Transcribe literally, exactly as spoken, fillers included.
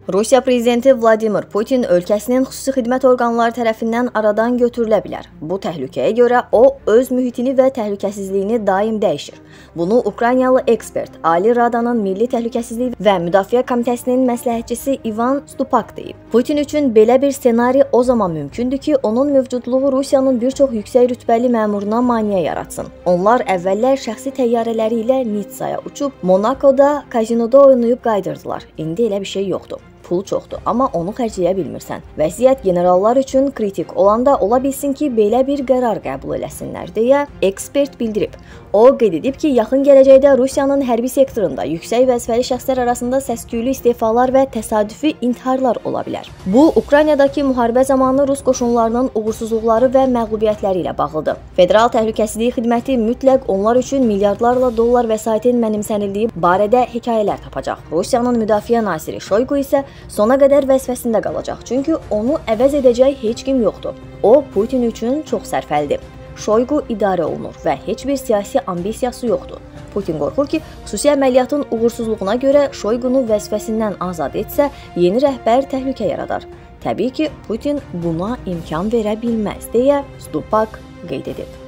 Rusiya prezidenti Vladimir Putin ölkəsinin xüsusi xidmət orqanları tərəfindən aradan götürülə bilər. Bu təhlükəyə görə o, öz mühitini və təhlükəsizliyini daim dəyişir. Bunu Ukraynalı ekspert, Ali Radanın Milli Təhlükəsizlik və Müdafiə Komitəsinin məsləhətçisi Ivan Stupak deyib. Putin üçün belə bir ssenari o zaman mümkündür ki, onun mövcudluğu Rusiyanın bir çox yüksək rütbəli məmuruna maneə yaratsın. Onlar əvvəllər şəxsi təyyarələri ilə Nitsaya uçub, Monakoda, kazinoda oynayıb qaydırdılar. İndi elə bir şey yoxdur. Pulu çoxdur, amma onu xərcləyə bilmirsən. Vəziyyət generallar üçün kritik olanda ola bilsin ki, belə bir qərar qəbul eləsinlər, deyə ekspert bildirib. O, qeyd edib ki, yaxın gələcəkdə Rusiyanın hərbi sektorunda yüksək vəzifəli şəxslər arasında səs-küylü istefalar və təsadüfi intiharlar ola bilər. Bu, Ukraynadakı müharibə zamanı Rus qoşunlarının uğursuzluqları və məğlubiyyətləri ilə bağlıdır. Federal Təhlükəsizlik Xidməti mütləq onlar üçün milyardlarla dollar vəsaitin mənimsənildiyi barədə hekayələr tapacaq. Rusiyanın müdafiə naziri Şoyqu isə sona qədər vəzifəsində qalacaq, çünki onu əvəz edəcək heç kim yoxdur. O, Putin üçün çox sərfəlidir. Şoyqu idarə olunur və heç bir siyasi ambisiyası yoxdur. Putin qorxur ki, xüsusi əməliyyatın uğursuzluğuna görə Şoyqunu vəzifəsindən azad etsə, yeni rəhbər təhlükə yaradar. Təbii ki, Putin buna imkan verə bilməz, deyə Stupak qeyd edib.